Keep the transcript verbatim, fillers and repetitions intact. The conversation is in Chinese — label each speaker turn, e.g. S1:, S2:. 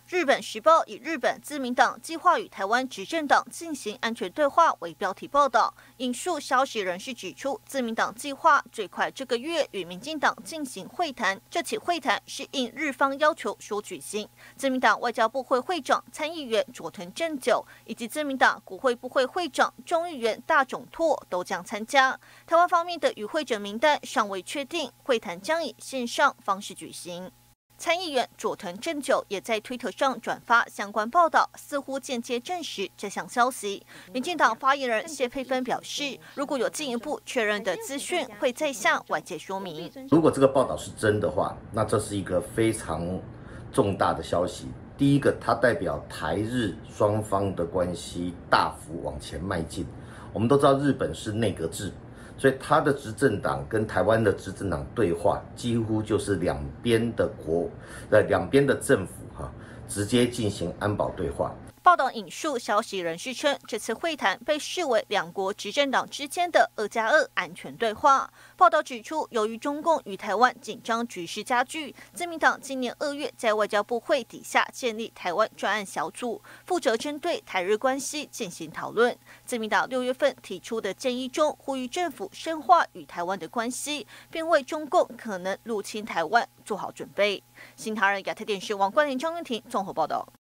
S1: 日本时报以日本自民党计划与台湾执政党进行安全对话为标题报道，引述消息人士指出，自民党计划最快这个月与民进党进行会谈。这起会谈是应日方要求所举行。自民党外交部会会长参议员佐藤正久以及自民党国会部会会长众议员大冢拓都将参加。台湾方面的与会者名单尚未确定，会谈将以线上方式举行。参议员佐藤正久也在推特上转发相关报道，似乎间接证实这项消息。民进党发言人谢佩芬表示，如果有进一步确认的资讯，会再向外界说明。
S2: 如果这个报道是真的话，那这是一个非常重大的消息。第一个，它代表台日双方的关系大幅往前迈进。我们都知道日本是内阁制。所以他的执政党跟台湾的执政党对话，几乎就是两边的国，呃，两边的政府哈、啊，直接进行安保对话。
S1: 报道引述消息人士称，这次会谈被视为两国执政党之间的二加二安全对话。报道指出，由于中共与台湾紧张局势加剧，自民党今年二月在外交部会底下建立台湾专案小组，负责针对台日关系进行讨论。自民党六月份提出的建议中，呼吁政府深化与台湾的关系，并为中共可能入侵台湾做好准备。新唐人亚太电视王冠霖、张云婷综合报道。